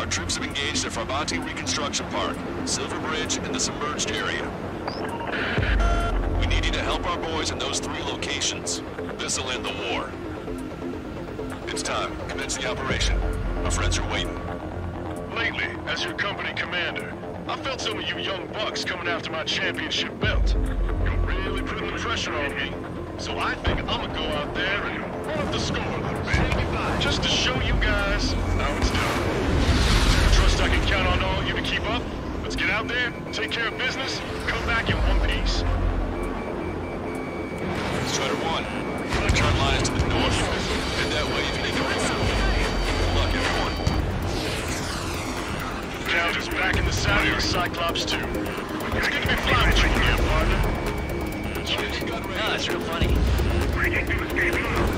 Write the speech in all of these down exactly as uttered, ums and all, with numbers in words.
Our troops have engaged at Farbanti Reconstruction Park, Silver Bridge, and the submerged area. We need you to help our boys in those three locations. This'll end the war. It's time. Commence the operation. Our friends are waiting. Lately, as your company commander, I felt some of you young bucks coming after my championship belt. You're really putting the pressure on me. So I think I'm gonna go out there and run up the score a little bit. Just to show you guys how it's done. I trust I can count on all of you to keep up. Let's get out there, take care of business, come back in one piece. Strider one, turn lines to the north. Head that way if you need to refuel. Good luck, everyone. Count is back in the saddle of Cyclops two. It's good to be flying with you again, partner. No, it's real funny. Breaking through escape.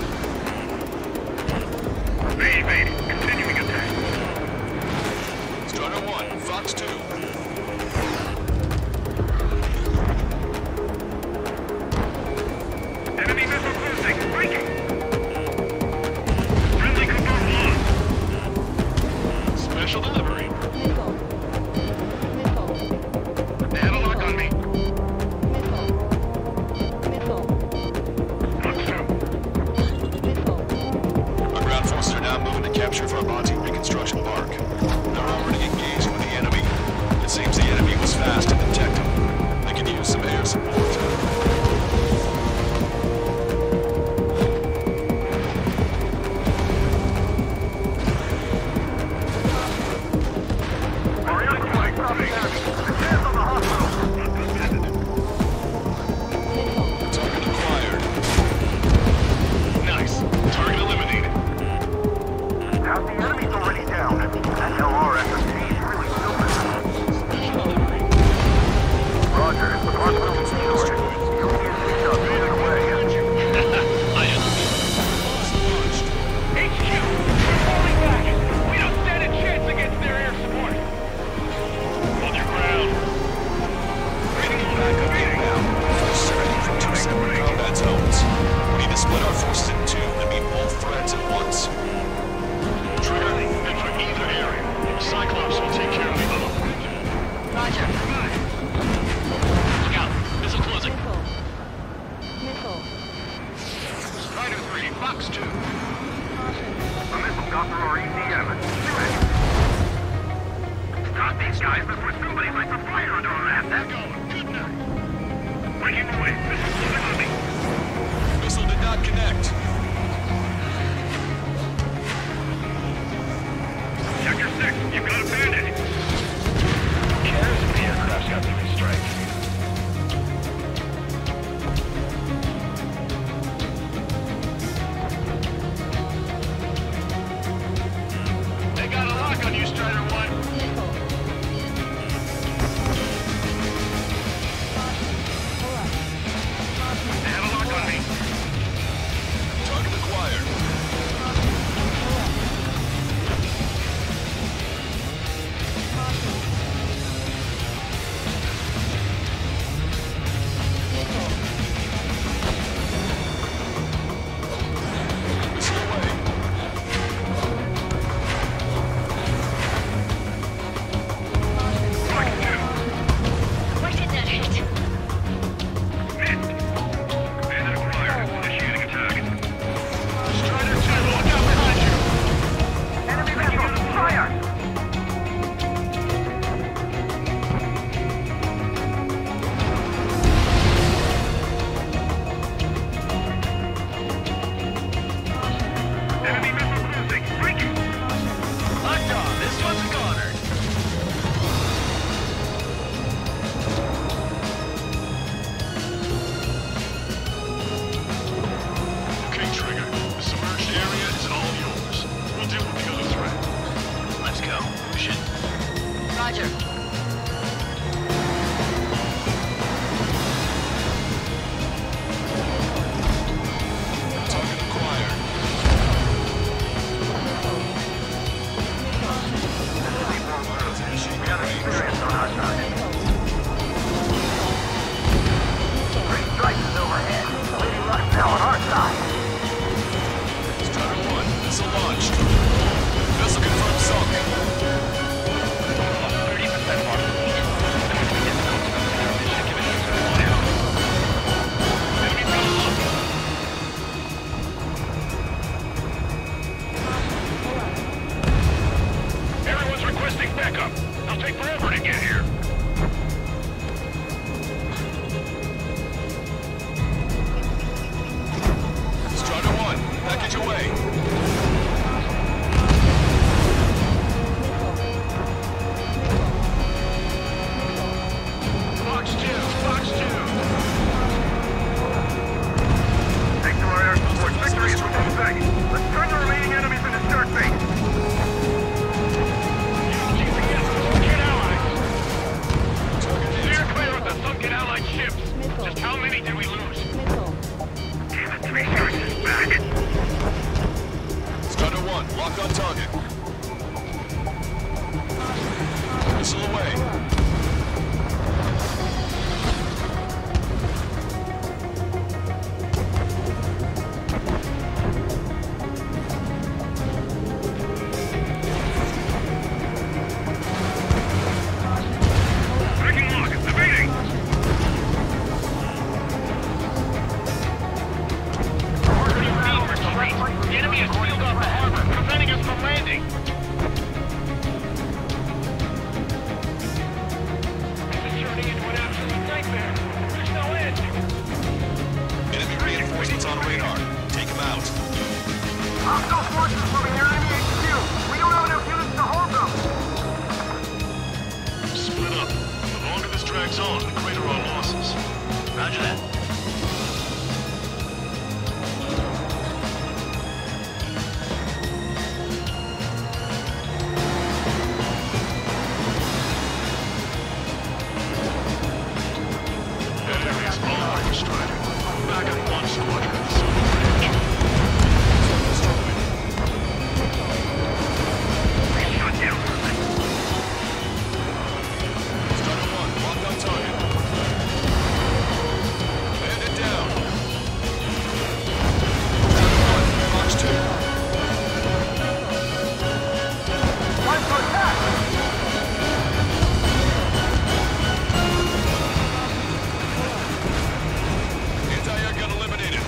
Baby, continuing attack. Strider one, Fox two. Enemy missile cruising, breaking. Friendly combat lost. Special delivery. Missile. Missile. They had a lock on me. Missile. Missile. Fox two. Missile. Our ground forces are now moving to capture Farbanti Reconstruction Park. They're already engaging with the enemy. It seems the enemy was fast to detect them. They can use some air support. Target acquired. Nice. Target eliminated. Half the enemy's already down. That L R S M G is really stupid. Special delivery. Roger, the hospital is short. You'll get picked up either way. I am. H Q, we're falling back. We don't stand a chance against their air support. Hold your ground. Back up inbound. First setting from two separate combat zones. We need to split our forces in two to meet both threats at once. Trigger, and for either area, Cyclops will take care of the other. Roger. Scout, missile closing. Missile. Missile. Strider three, Fox two. Caution. A missile got through our E D M. Stop these guys before somebody lights a fire under our ass. We're going. Good night. Breaking away. Missile closing on me. Missile did not connect. Sector six, you've got a bandit. Cares if the aircraft's got three strikes. They got a lock on you, Strider one. Missile. Caution. Pull up. Caution. They had a lock on me. Target acquired. Caution. Pull up. backup. They'll take forever to get here. Strider one, package away. Fox two, Fox two. Take to our air support. Victory is within sight. Let's turn the remaining enemies into start base. Sunken allies. Steer clear of the sunken allied ships. Missile. Just how many did we lose? Missile. Damn it, three choices back. Strider one, locked on target. Missile away. Breaking lock, evading. The enemy has sealed off the harbor, preventing us from landing. This is turning into an absolute nightmare. There's no end. Enemy reinforcements on radar. Take them out. Hostile forces moving near enemy H Q. We don't have enough units to hold them. Split up. The longer this drags on, the greater our losses. Roger that. Enemies all over Strider. Back at one squadron. Shut down. Strider one, locked on target. Bandit down. Strider one, Fox two. Time to attack. Anti-air gun eliminated.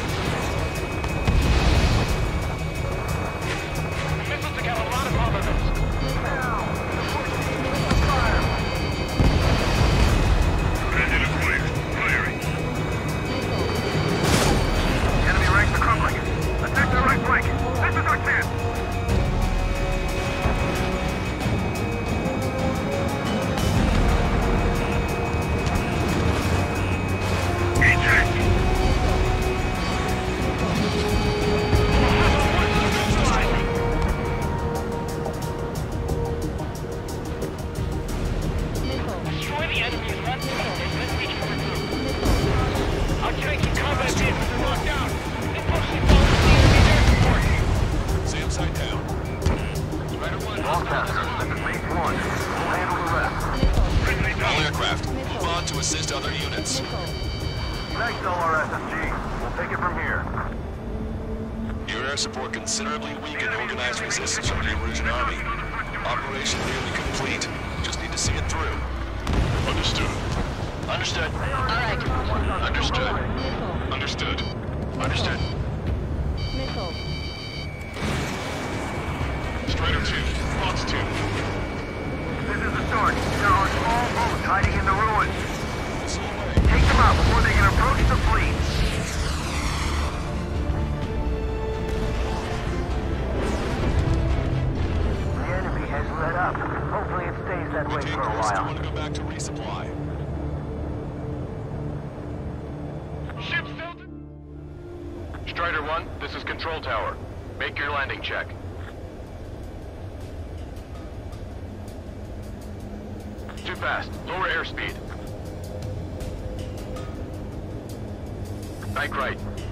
Missiles took out a lot of armaments. Bandit acquired. Firing. Enemy ranks are crumbling. Attack the right flank. This is our chance. Eject. Missile. Destroy the enemy's left flank, then we can regroup. Missile. Our tanks and combat vehicles are locked down. They mostly fall to the enemy's air support. Sam side down. Strider one, All passengers, this is base one. We'll handle the rest. Missile. friendly All down. aircraft, move on to assist other units. Missile. Thanks, L R S S G. We'll take it from here. Your air support considerably weakened organized resistance from the Erusian army. Operation nearly complete. Just need to see it through. Understood. Understood. All right. Understood. Missile. Understood. Understood. Missile. Strider two, Fox two. This is the start. There are small boats hiding in the ruins. Missile away. Take them out before they can approach the fleet. The enemy has let up. Hopefully it stays that way Retain for a course. Still while. want to go back to resupply. Ship filtered. Strider one, this is Control Tower. Make your landing check. Too fast. Lower airspeed. Bank right.